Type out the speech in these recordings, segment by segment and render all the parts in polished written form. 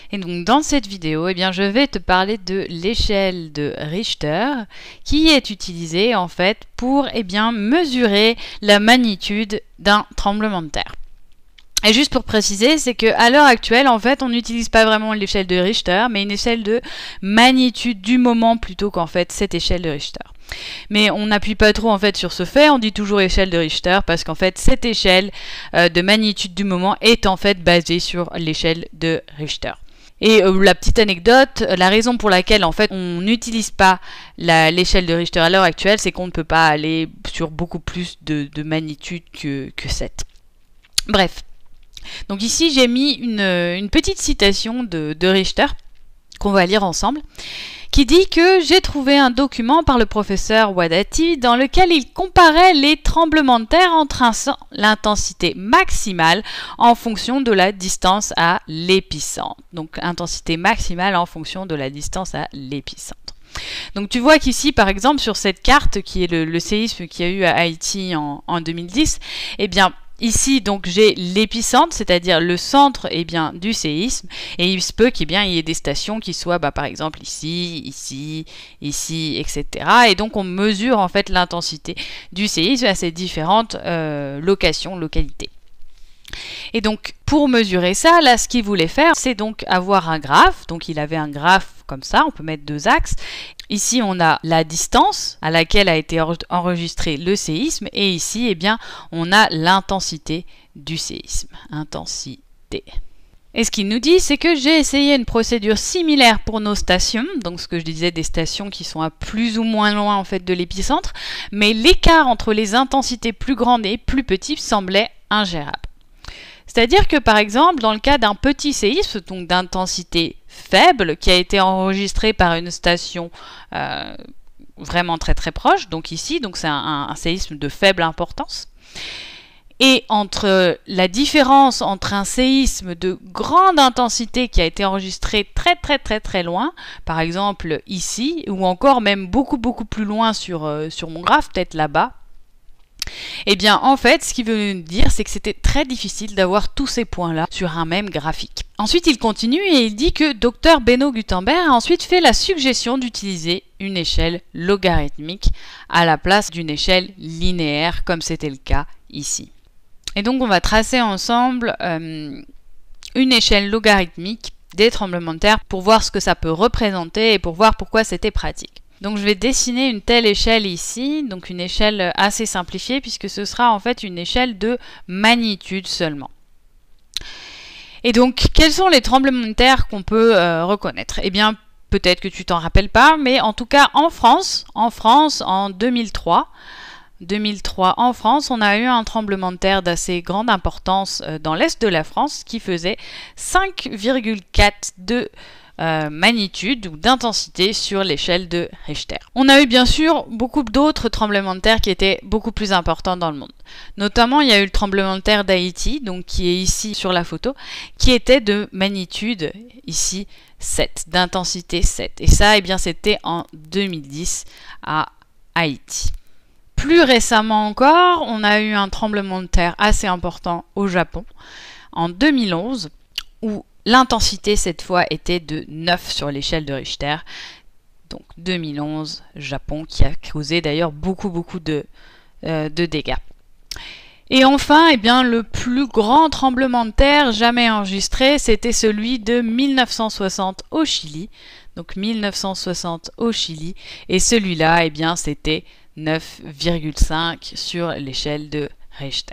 Et donc dans cette vidéo, eh bien, je vais te parler de l'échelle de Richter qui est utilisée en fait pour mesurer la magnitude d'un tremblement de terre. Et juste pour préciser, c'est qu'à l'heure actuelle, en fait, on n'utilise pas vraiment l'échelle de Richter, mais une échelle de magnitude du moment plutôt qu'en fait cette échelle de Richter. Mais on n'appuie pas trop en fait sur ce fait, on dit toujours échelle de Richter parce qu'en fait cette échelle de magnitude du moment est en fait basée sur l'échelle de Richter. Et la petite anecdote, la raison pour laquelle en fait on n'utilise pas l'échelle de Richter à l'heure actuelle, c'est qu'on ne peut pas aller sur beaucoup plus de magnitude que 7. Bref. Donc ici j'ai mis une petite citation de Richter qu'on va lire ensemble, qui dit que j'ai trouvé un document par le professeur Wadati dans lequel il comparait les tremblements de terre en traçant l'intensité maximale en fonction de la distance à l'épicentre. Donc intensité maximale en fonction de la distance à l'épicentre. Donc tu vois qu'ici par exemple sur cette carte qui est le séisme qu'il y a eu à Haïti en 2010, eh bien ici, donc, j'ai l'épicentre, c'est-à-dire le centre du séisme, et il se peut qu'il y ait des stations qui soient, par exemple, ici, etc. Et donc, on mesure en fait l'intensité du séisme à ces différentes localités. Et donc, pour mesurer ça, là, ce qu'il voulait faire, c'est donc avoir un graphe. Donc, il avait un graphe comme ça, on peut mettre deux axes. Ici, on a la distance à laquelle a été enregistré le séisme. Et ici, on a l'intensité du séisme. Intensité. Et ce qu'il nous dit, c'est que j'ai essayé une procédure similaire pour nos stations. Donc, ce que je disais, des stations qui sont à plus ou moins loin, en fait, de l'épicentre. Mais l'écart entre les intensités plus grandes et plus petites semblait ingérable. C'est-à-dire que, par exemple, dans le cas d'un petit séisme, donc d'intensité faible, qui a été enregistré par une station vraiment très très proche, donc ici, donc c'est un séisme de faible importance, et entre la différence entre un séisme de grande intensité qui a été enregistré très très très très loin, par exemple ici, ou encore même beaucoup plus loin sur mon graphe, peut-être là-bas, eh bien, en fait, ce qu'il veut nous dire, c'est que c'était très difficile d'avoir tous ces points-là sur un même graphique. Ensuite, il continue et il dit que Dr Benno Gutenberg a ensuite fait la suggestion d'utiliser une échelle logarithmique à la place d'une échelle linéaire, comme c'était le cas ici. Et donc, on va tracer ensemble une échelle logarithmique des tremblements de terre pour voir ce que ça peut représenter et pour voir pourquoi c'était pratique. Donc je vais dessiner une telle échelle ici, donc une échelle assez simplifiée puisque ce sera en fait une échelle de magnitude seulement. Et donc quels sont les tremblements de terre qu'on peut reconnaître ? Eh bien peut-être que tu t'en rappelles pas, mais en tout cas en France en 2003 en France, on a eu un tremblement de terre d'assez grande importance dans l'est de la France qui faisait 5,4 de magnitude ou d'intensité sur l'échelle de Richter. On a eu bien sûr beaucoup d'autres tremblements de terre qui étaient beaucoup plus importants dans le monde. Notamment, il y a eu le tremblement de terre d'Haïti, donc qui est ici sur la photo, qui était de magnitude ici 7, d'intensité 7. Et ça, c'était en 2010 à Haïti. Plus récemment encore, on a eu un tremblement de terre assez important au Japon en 2011 où l'intensité, cette fois, était de 9 sur l'échelle de Richter. Donc 2011, Japon, qui a causé d'ailleurs beaucoup de dégâts. Et enfin, le plus grand tremblement de terre jamais enregistré, c'était celui de 1960 au Chili. Donc 1960 au Chili. Et celui-là, c'était 9,5 sur l'échelle de Richter.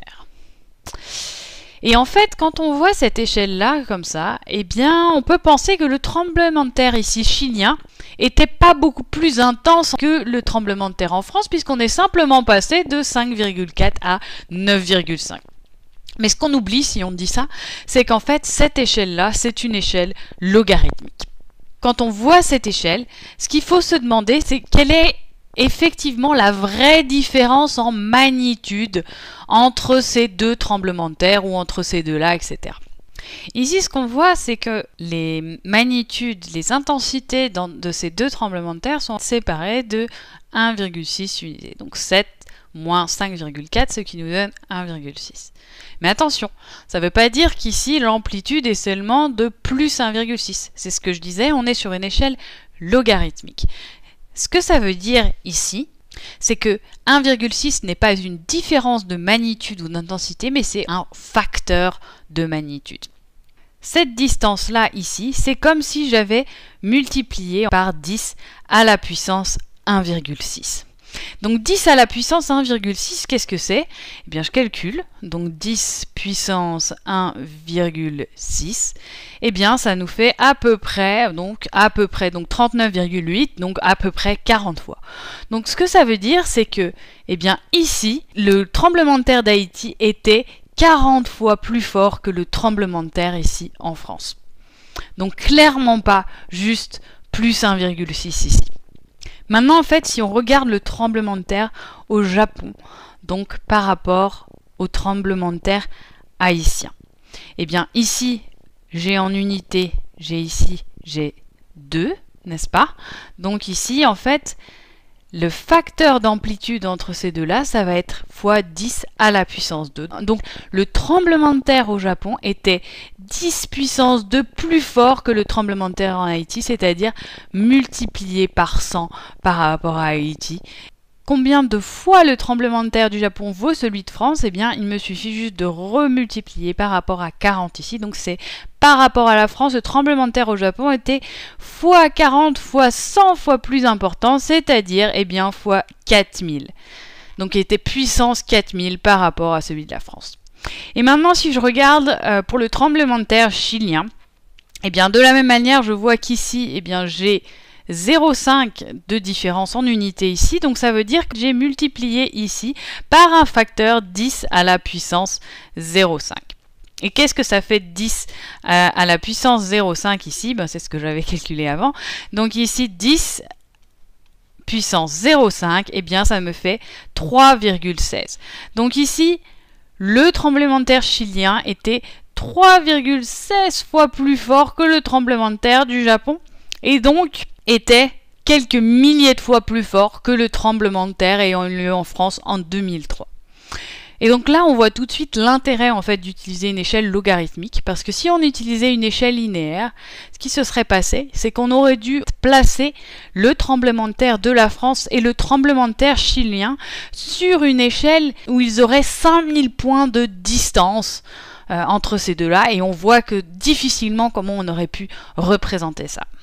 Et en fait, quand on voit cette échelle-là, comme ça, on peut penser que le tremblement de terre ici chilien était pas beaucoup plus intense que le tremblement de terre en France, puisqu'on est simplement passé de 5,4 à 9,5. Mais ce qu'on oublie si on dit ça, c'est qu'en fait, cette échelle-là, c'est une échelle logarithmique. Quand on voit cette échelle, ce qu'il faut se demander, c'est quelle est effectivement la vraie différence en magnitude entre ces deux tremblements de terre ou entre ces deux-là, etc. Ici, ce qu'on voit, c'est que les magnitudes, les intensités de ces deux tremblements de terre sont séparées de 1,6 unités. Donc 7 moins 5,4, ce qui nous donne 1,6. Mais attention, ça ne veut pas dire qu'ici l'amplitude est seulement de plus 1,6. C'est ce que je disais, on est sur une échelle logarithmique. Ce que ça veut dire ici, c'est que 1,6 n'est pas une différence de magnitude ou d'intensité, mais c'est un facteur de magnitude. Cette distance-là ici, c'est comme si j'avais multiplié par 10 à la puissance 1,6. Donc 10 à la puissance 1,6, qu'est-ce que c'est? Eh bien je calcule, donc 10 puissance 1,6, eh bien ça nous fait à peu près donc 39,8, donc à peu près 40 fois. Donc ce que ça veut dire, c'est que, eh bien ici, le tremblement de terre d'Haïti était 40 fois plus fort que le tremblement de terre ici en France. Donc clairement pas juste plus 1,6 ici. Maintenant, en fait, si on regarde le tremblement de terre au Japon, donc par rapport au tremblement de terre haïtien, eh bien ici, j'ai en unité, j'ai 2, n'est-ce pas? Donc ici, en fait, le facteur d'amplitude entre ces deux-là, ça va être fois 10 à la puissance 2. Donc le tremblement de terre au Japon était 10 puissance 2 plus fort que le tremblement de terre en Haïti, c'est-à-dire multiplié par 100 par rapport à Haïti. Combien de fois le tremblement de terre du Japon vaut celui de France? Eh bien, il me suffit juste de remultiplier par rapport à 40 ici. Donc, c'est par rapport à la France, le tremblement de terre au Japon était fois 40 fois 100 fois plus important, c'est-à-dire, eh bien, fois 4000. Donc, il était puissance 4000 par rapport à celui de la France. Et maintenant, si je regarde pour le tremblement de terre chilien, eh bien, de la même manière, je vois qu'ici, eh bien, j'ai 0,5 de différence en unité ici, donc ça veut dire que j'ai multiplié ici par un facteur 10 à la puissance 0,5. Et qu'est-ce que ça fait 10 à la puissance 0,5 ici? Ben, c'est ce que j'avais calculé avant. Donc ici, 10 puissance 0,5, eh bien ça me fait 3,16. Donc ici, le tremblement de terre chilien était 3,16 fois plus fort que le tremblement de terre du Japon, et donc était quelques milliers de fois plus fort que le tremblement de terre ayant eu lieu en France en 2003. Et donc là, on voit tout de suite l'intérêt en fait d'utiliser une échelle logarithmique, parce que si on utilisait une échelle linéaire, ce qui se serait passé, c'est qu'on aurait dû placer le tremblement de terre de la France et le tremblement de terre chilien sur une échelle où ils auraient 5000 points de distance entre ces deux-là, et on voit que difficilement comment on aurait pu représenter ça.